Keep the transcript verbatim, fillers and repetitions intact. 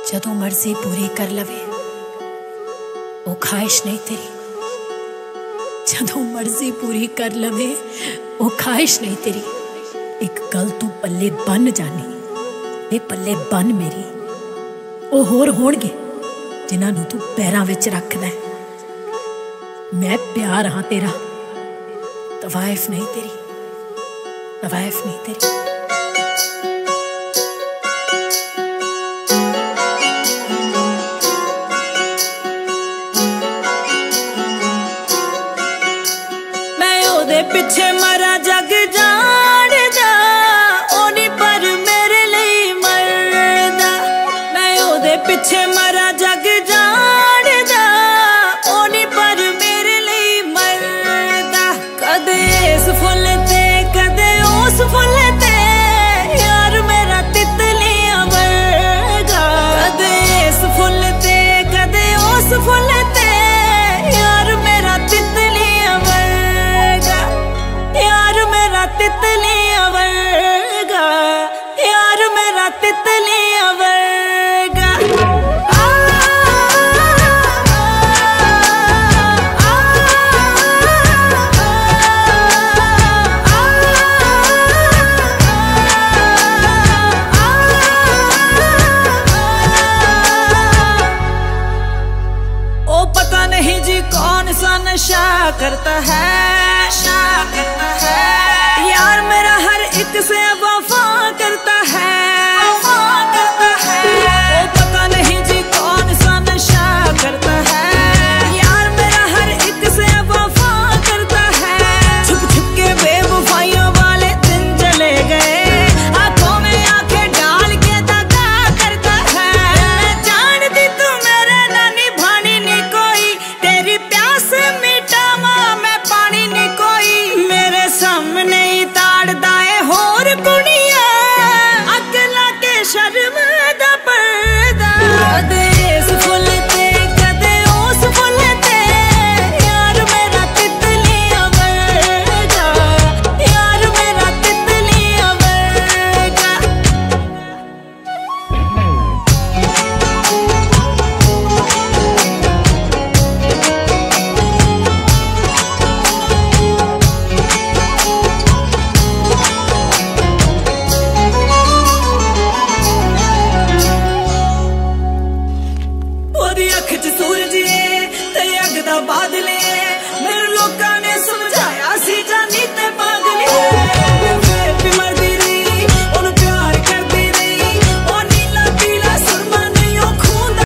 जदों मर्जी पूरी कर लवे वो ख्वाहिश नहीं तेरी, जदों मर्जी पूरी कर लवे वो ख्वाहिश नहीं तेरी। एक गल तू पल्ले बन जानी, ये पल्ले बन मेरी। वो होर होणगे जिन्हां नूं तू पैरां विच रखदा है। मैं प्यार हाँ तेरा, तवाइफ नहीं तेरी, तवाइफ नहीं तेरी। पिछे मरा जग जाणदा ओनी पर मेरे लिए मरदा। मैं ओदे पिछे मरा जग जाणदा ओनी पर मेरे लिए मरदा। कदे इस फुल ते कदे उस फुल ते यार मेरा तितलियां वर्गा। कदे इस फुल ते कदे उस फुल ते यार मेरा तितलियां वर्गा। यार मेरा तितलियां वर्गा, यार मेरा तितलियां वर्गा। आ, आ, ओ पता नहीं जी कौन सा नशा करता है